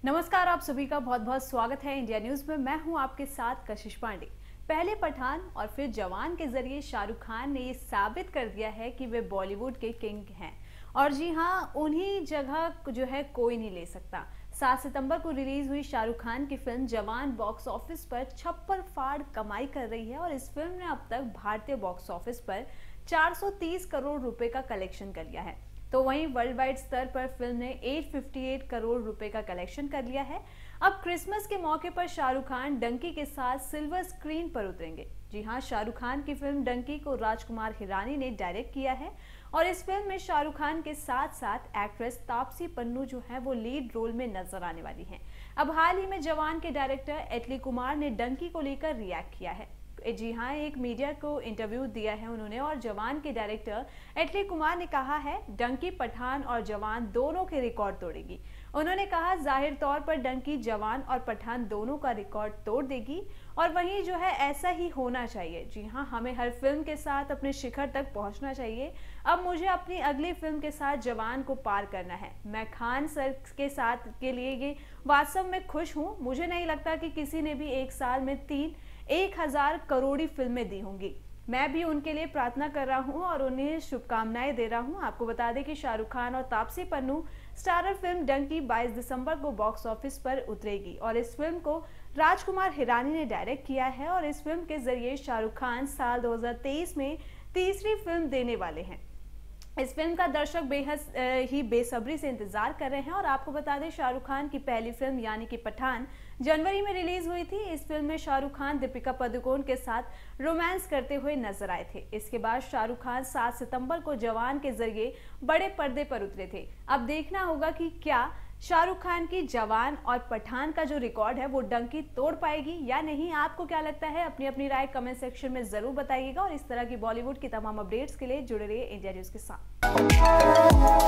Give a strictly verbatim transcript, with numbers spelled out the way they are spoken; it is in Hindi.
नमस्कार, आप सभी का बहुत बहुत स्वागत है इंडिया न्यूज में। मैं हूं आपके साथ कशिश पांडे। पहले पठान और फिर जवान के जरिए शाहरुख खान ने ये साबित कर दिया है कि वे बॉलीवुड के किंग हैं और जी हां, उन्हीं जगह जो है कोई नहीं ले सकता। सात सितंबर को रिलीज हुई शाहरुख खान की फिल्म जवान बॉक्स ऑफिस पर छप्पर फाड़ कमाई कर रही है और इस फिल्म ने अब तक भारतीय बॉक्स ऑफिस पर चार सौ तीस करोड़ रुपए का कलेक्शन कर लिया है। तो वहीं वर्ल्ड वाइड स्तर पर फिल्म ने आठ सौ अट्ठावन करोड़ रुपए का कलेक्शन कर लिया है। अब क्रिसमस के मौके पर शाहरुख खान डंकी के साथ सिल्वर स्क्रीन पर उतरेंगे। जी हां, शाहरुख खान की फिल्म डंकी को राजकुमार हिरानी ने डायरेक्ट किया है और इस फिल्म में शाहरुख खान के साथ साथ एक्ट्रेस तापसी पन्नू जो है वो लीड रोल में नजर आने वाली हैं। अब हाल ही में जवान के डायरेक्टर एटली कुमार ने डंकी को लेकर रिएक्ट किया है। जी हाँ, एक मीडिया को इंटरव्यू दिया है उन्होंने और जवान के डायरेक्टर एटली कुमार ने कहा है डंकी पठान और जवान दोनों के रिकॉर्ड तोड़ेगी। उन्होंने कहा जाहिर तौर पर डंकी जवान और पठान दोनों का रिकॉर्ड तोड़ देगी और वहीं जो है ऐसा ही होना चाहिए। जी हाँ, हमें हर फिल्म के साथ अपने शिखर तक पहुंचना चाहिए। अब मुझे अपनी अगली फिल्म के साथ जवान को पार करना है। मैं खान सर के साथ के लिए ये वास्तव में खुश हूँ। मुझे नहीं लगता कि किसी ने भी एक साल में तीन एक हजार करोड़ी फिल्में दी होंगी। मैं भी उनके लिए प्रार्थना कर रहा हूं और उन्हें शुभकामनाएं दे रहा हूं। आपको बता दें कि शाहरुख खान और तापसी पन्नू स्टारर फिल्म डंकी बाईस दिसंबर को बॉक्स ऑफिस पर उतरेगी और इस फिल्म को राजकुमार हिरानी ने डायरेक्ट किया है और इस फिल्म के जरिए शाहरुख खान साल दो हज़ार तेईस में तीसरी फिल्म देने वाले हैं। इस फिल्म का दर्शक बेहद ही बेसब्री से इंतजार कर रहे हैं और आपको बता दें शाहरुख खान की पहली फिल्म यानी कि पठान जनवरी में रिलीज हुई थी। इस फिल्म में शाहरुख खान दीपिका पादुकोण के साथ रोमांस करते हुए नजर आए थे। इसके बाद शाहरुख खान सात सितंबर को जवान के जरिए बड़े पर्दे पर उतरे थे। अब देखना होगा कि क्या शाहरुख खान की जवान और पठान का जो रिकॉर्ड है वो डंकी तोड़ पाएगी या नहीं। आपको क्या लगता है? अपनी अपनी राय कमेंट सेक्शन में जरूर बताइएगा और इस तरह की बॉलीवुड की तमाम अपडेट्स के लिए जुड़े रहिए इंडिया न्यूज के साथ।